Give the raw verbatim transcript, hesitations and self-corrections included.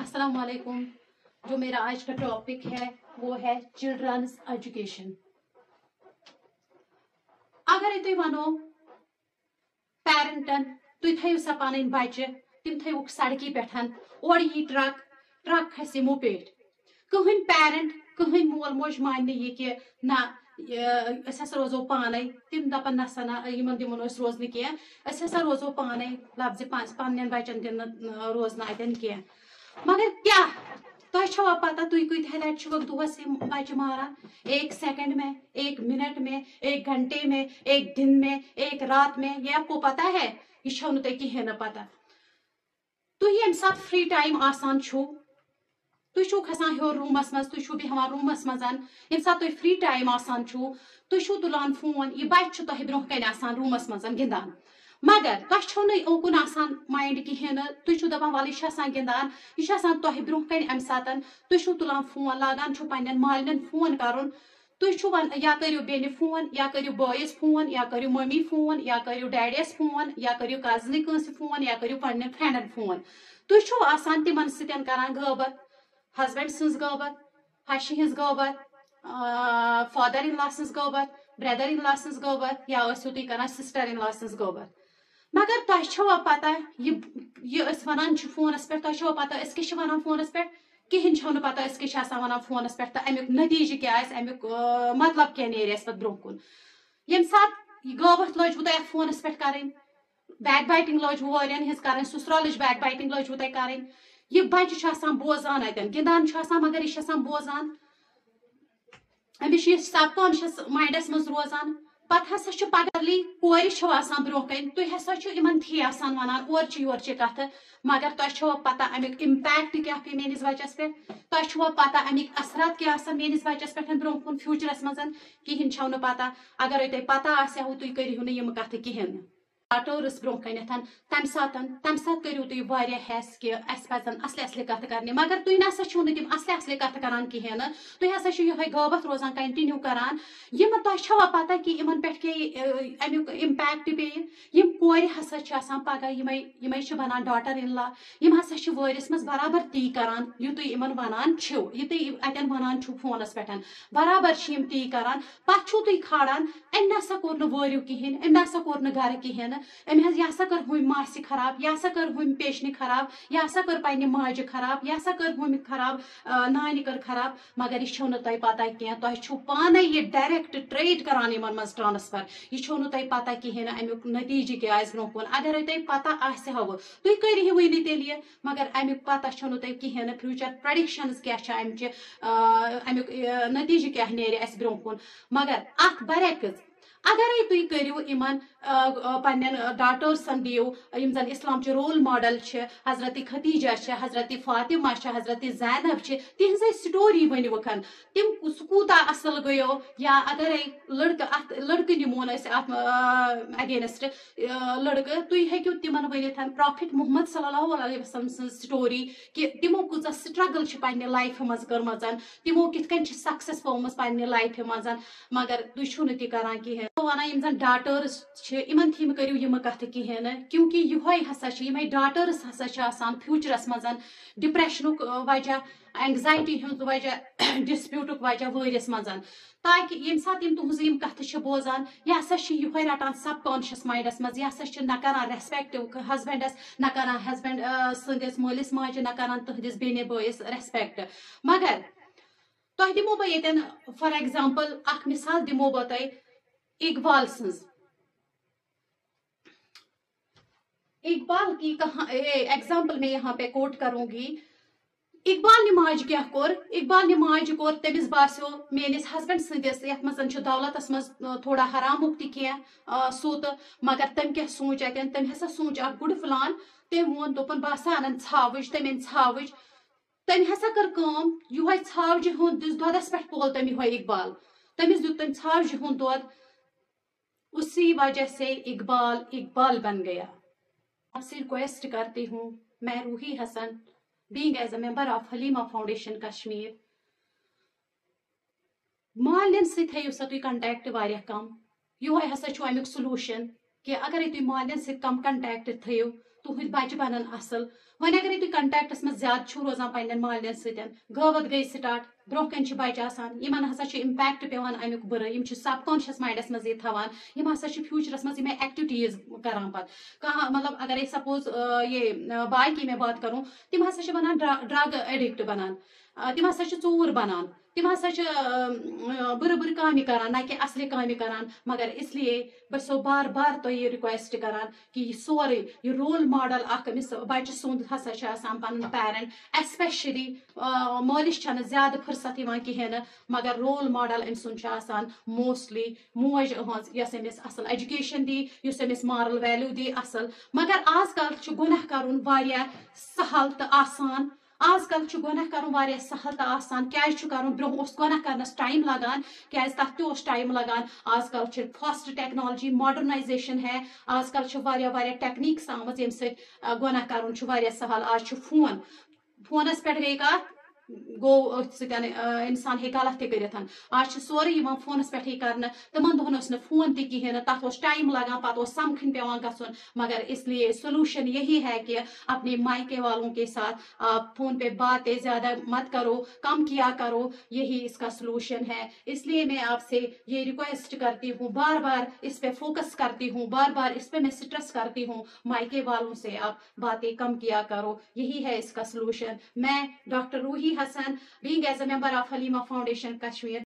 अस्सलाम वालेकुम। जो मेरा आज का टॉपिक है वो है चिल्ड्रंस एजुकेशन। अगर तुम वनो पेरेंटन तुम थो सा पन बच्चे तम थो सड़की पे और यी ट्रक ट्रक खस यमो पे कहन पेरेंट कहन मोल मोज मान यह कि ना अस रोजो पाने तम दपन नसा ना इन दिमो रोजन कह अस रोजो पाने लफ्ज पन्न बचन दिन रोजन अतन कह मगर क्या तुम छवा पता तुम कत लट दोस बच्चे मारान एक सेकंड में, एक मिनट में, एक घंटे में, एक दिन में, एक रात में, ये आपको पता है? ये छो तुम कहें न पता। तुम ये सात फ्री टाइम आसान छो तुम खसान हेर रूमस मज तुम बेहान रूमस मज ये सात तुम फ्री टाइम आसान छो तुम तुलान फोन यह बच्चे तुह ब्रोह कन आसान रूमस मज गिंदान मगर तुह छो न ओकुन आसान माइंड कहें तुम दपान वाल यह गिंदान यह तुह ब्रोह कन अम सात तुम तुलान फोन लागान पन्न मालन फोन कर तुम या करो बेन फोन या करो बॉयस फोन या करो मम्मी फोन या करो डैडीस फोन या करो कजन कंस फोन या करो पन्न फ्रेंडन फोन तुम आसान तिमन सतन करान गबत हस्बैंड सज गबत हशि हज गबत फादर इन लॉ सज गबत ब्रदर इन लॉ सज गबत या तुम करान सिस्टर इन लॉ सज गबत मगर तुह छवा पता यह वन फोनस पे तुह छवा पता क्या वन फोनस पे कहें छो न पता क्या वन फोनस पे तो अमुक नतीजे क्या अमुक मतलब क्या नीर पे ब्रोह कुन ये सात गबत लजू तुम फोनस पे कर बैक बाइटिंग लजू वारियन हज कर ससुराल बैक बाइटिंग लजू तुम कर यह बच्चे बोजान अतन गिंदान मगर यह बोजान अमिस सबकॉन्शियस माइंडस मज रोजान पत हसा पगली कोर ब्रोह कन तुम हसा इन थी आसान वनान और योर कथ मगर तुह पता अमुक इम्पैक्ट क्या पे मेनिस बच्चस पे तुह पता अमिक असरात क्या मेनिस बच्चस पे ब्रोह कुन फ्यूचरस मज कहें छो न पता अगर तुम पता आहो तुम करो नम कथ कहें डाटर्स ब्रोह कन तम सात तम सात करो तुम वारिया हेस कि अस पजन असले असले कथ करने मगर तुम नसा छो तम असले असले कथ करान कहें तुम हसा यह गबत रोजान कंटिन्यू करान यम तुह छवा पता कि इन पे अमुक इम्पैक्ट पे यम कोर हसा पगह यम बनान डॉटर इन लॉ यम हसा वरिस मज बराबर ती करान यह तुम इन वनान यह तुम अतन वनान फोनस पे बराबर ती करान पे तुम खाड़ान अम नसा कोर वरियो कहें अम नसा कोर गर कहें अम यह कर हम मासी खराब यह कर हम पेशनी खराब यह कर पे माजे खराब यह कर हम खराब नानी कर खराब मगर यह छो तुम पता कह तुम पाने यह डायरेक्ट ट्रेड करान इन मज ट्रांसफर यह छो तुम पता कहें अमुक नतीजे क्या ब्रोह कुन अगर तुम पता आहो तुम करो वन तेल मगर अमुक पता छो तुम कहें फ्यूचर प्रेडिक्शंस क्या अमचे अमुक नतीजे क्या नीर ब्रोह कुन मगर अत बरक्स अगर तुम करो इन पन्न डाटर्सन दियो यम जन इस्लाम रोल मॉडल हजरत खतीजा हजरत फातिमा हजरत जैनब तिज स्टोरी वनवखन तम कूता असल गयो या अगर लड़क अत लड़क निमोन अगेंस्ट लड़क तुम हेको तिमन वनिथ प्रॉफिट मोहम्मद सल्लल्लाहु अलैहि वसल्लम सं स्टोरी कि तिमो कूचा स्ट्रगल पन्ने लाइफ मज कर्म तिमो कितकन सक्सेस पामस पन्ने लाइफ मज मगर तुम छो न ति करान कहें वन यम जन डाटर्स इन थी करो यम कथ कहें क्योंकि यह हसा डाटर्स हसा फ्यूचरस मज डिप्रेशन वजह एंग्जाइटी हूँ वजह डिस्प्यूट वजह वरिस मज ताकि ये सात तुज कथ बोजान यह हसा यह रटान सबकॉन्शियस माइंडस मज यह हसा न करान रेस्पेक्ट हस्बेंडस न करान हस्बेंड सदिस मालिस माजे न करान तुहदिस बेने बॉयस रेस्पेक्ट मगर तुह दिमो बह ये फॉर एग्जाम्पल अख मिसाल दिमो बह तुह इकबाल सज इकबाल की कहा एग्जाम्पल मैं यहाँ पे कोट करूंगी इकबाल ने माज क्या कोर इकबाल ने माज कोर तमिस बासो मेनिस हस्बैंड सदिस यथ मज दौलतस मज थोड़ा हरामुक तह सूत मगर तम क्या सोच अतन तम हसा सोच अ गुड फलान तम वोन दोपन बह हसा अन छावज तम अन छावज तम हसा कर काम यह छावज हूं दिस दोदस पे पोल तम यह इकबाल तमिस दुत तम छावज हूं दोद उसी वजह से इकबाल इकबाल बन गया। आपसे रिक्वेस्ट करती हूँ मैं Roohi Hasan being as a member of Halima foundation Kashmir मालन सो सा तुम कंटेक्ट वारिया कम यह हसा अमुक सोल्यूशन कि अगर तुम मालन सम कंटेक्ट थो तुहद बच्चे बनन असल वन अगर तुम कंटेक्टस में ज्यादा रोजान पन्न मालन सतन गवत गई स्टार्ट ब्रोह कन बच्चे आसान यमन हसा इम्पैक्ट पेवान अमुक बुर यम सबकॉन्शियस माइंडस मज थवान यम हसा फ्यूचरस मज एक्टिविटीज करान पत कह मतलब अगर सपोज ये बाय की मैं बात करूँ तिम हसा बनान ड्रग एडिक्ट बनान तिम हसा चूर बनान तिम हसा बुर बुर काम करान ना कि असली काम करान मगर इसलिए बस सो बार बार तो ये रिक्वेस्ट करान कि यह सोरे यह रोल मॉडल अमिस बच्चे सुंद हसा पन पेरेंट एस्पेशली मालिश ज्यादा फुर्सत कहें मगर रोल मॉडल अम सुन मोस्टली मोज यस अमिस असल एजुकेशन दी अमिस मॉरल वैल्यू दी असल मगर आजकल गुनाह करुन वारिया सहल तो आसान आजकल गुनाह करुन वारिया सहल तो आसान क्या करुन ब्रोह गुनाह करनस टाइम लगान क्या तथ टाइम लगान आजकल फास्ट टेक्नोलॉजी मॉडर्नाइजेशन है आजकल वारिया वारिया टेक्निक्स आमज यम सत गुनाह करुन वारिया सहल आज फोन फोनस पे गई कत गो इंसान हे गलत तक आज सोरे फोनस पे कर तमन दोहन फोन तहन तथ टाइम लगान पत समखन पेवान गन मगर इसलिए सोल्यूशन यही है कि अपने मायके वालों के साथ आप फोन पे बातें ज्यादा मत करो, कम किया करो, यही इसका सोल्यूशन है। इसलिए मैं आपसे ये रिक्वेस्ट करती हूँ, बार बार इस पे फोकस करती हूँ, बार बार इस पे मैं स्ट्रेस करती हूँ, मायके वालों से आप बातें कम किया करो, यही है इसका सोल्यूशन। मैं doctor Roohi Hasan, being as a member of Halima foundation Kashmir.